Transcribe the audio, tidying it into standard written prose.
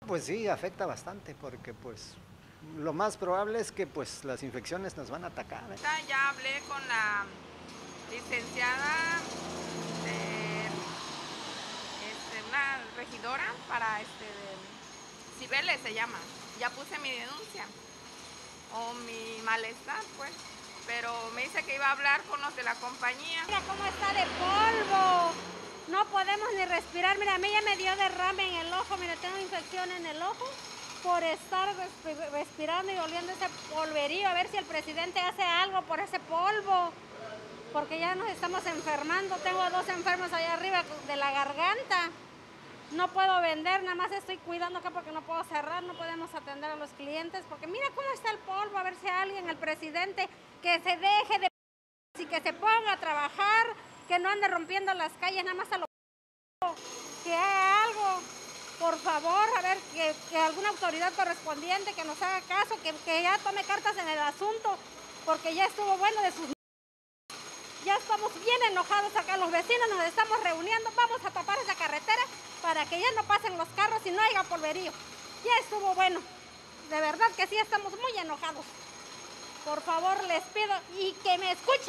Pues sí, afecta bastante porque pues lo más probable es que pues las infecciones nos van a atacar, ¿eh? Ya hablé con la licenciada, una regidora para Cibeles se llama. Ya puse mi denuncia o mi malestar, pues. Pero me dice que iba a hablar con los de la compañía. Mira cómo está de polvo. No podemos ni respirar. Mira, a mí ya me dio derrame en el ojo. Mira, tengo infección en el ojo por estar respirando y oliendo ese polverío. A ver si el presidente hace algo por ese polvo. Porque ya nos estamos enfermando. Tengo 2 enfermos allá arriba de la garganta. No puedo vender, nada más estoy cuidando acá porque no puedo cerrar, no podemos atender a los clientes. Porque mira cómo está el polvo. A ver si alguien, el presidente, que se deje de y que se ponga a trabajar, que no ande rompiendo las calles nada más a lo que haga algo, por favor, a ver, que alguna autoridad correspondiente que nos haga caso, que ya tome cartas en el asunto, porque ya estuvo bueno de sus... Ya estamos bien enojados acá, los vecinos nos estamos reuniendo, vamos a tapar esa carretera para que ya no pasen los carros y no haya polverío. Ya estuvo bueno, de verdad que sí estamos muy enojados. Por favor, les pido y que me escuchen.